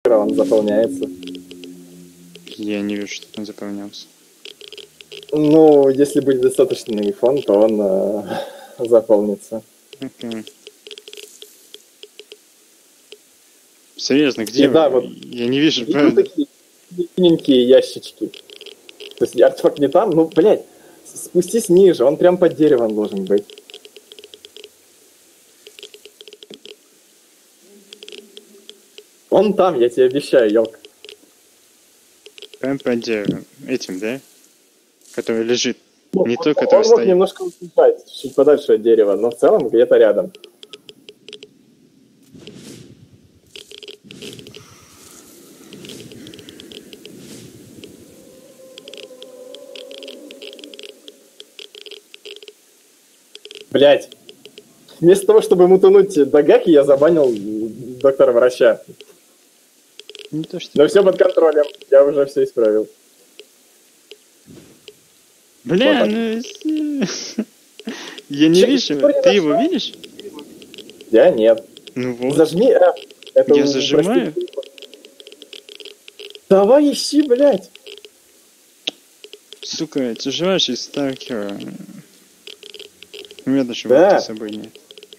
он заполняется. Я не вижу, что он заполнялся. Ну, если будет достаточный фон, то он заполнится. Окей. Серьезно, где вы? Да, вот Я не вижу, видел правда. такие синенькие ящички? То есть артефакт не там, ну, блядь, спустись ниже, он прям под деревом должен быть. Он там, я тебе обещаю, ёлка. Прям под деревом. Этим, да? Который лежит. Ну, Не он, то, который он мог стоит. немножко убежать, чуть подальше от дерева, но в целом где-то рядом. Блять. Вместо того, чтобы мутануть до Гаки, я забанил доктора-врача. Не то, что... Но все под контролем. Я уже все исправил. Бля, Вот ну... Я не Чё, вижу. история Ты его нашла? видишь? Я нет. Ну вот. Зажми F. Это Я зажимаю. Давай ищи, блядь. Сука, тяжелейший сталкер. У меня даже Да. воды с собой нет.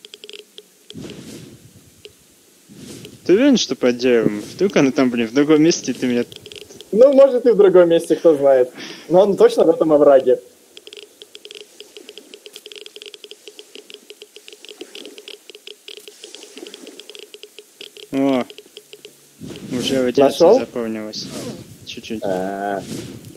Ты уверен, что под деревом? Вдруг она там, блин, в другом месте, ты меня... Ну, может и в другом месте, кто знает. Но он точно в этом овраге. О, уже радиация Нашел? заполнилась. Чуть-чуть.